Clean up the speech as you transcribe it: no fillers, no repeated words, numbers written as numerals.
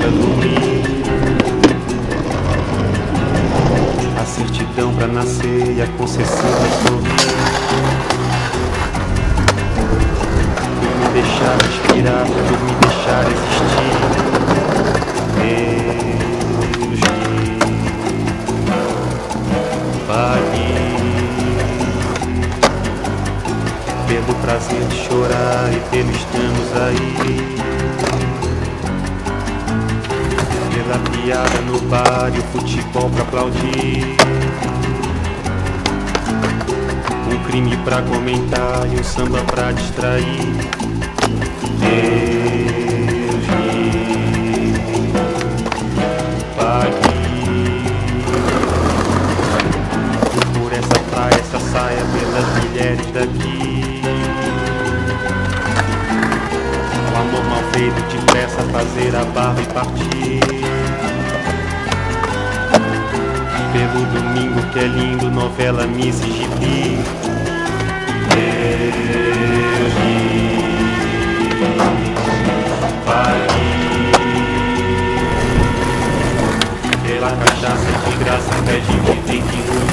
dormir. A certidão pra nascer e a concessão pra sorrir. Por me deixar respirar, por me deixar existir. Deus me pague pelo prazer de chorar e pelo estamos aí. Pela piada no bar e o futebol pra aplaudir. Um crime pra comentar e um samba pra distrair. Deus me pague por essa praia, essa saia, pelas mulheres daqui. O amor mal feito, depressa, fazer a barba e partir. Pelo domingo que é lindo, novela, missa e gibi. Deus me pague pela cachaça de graça, pede que tem que engolir.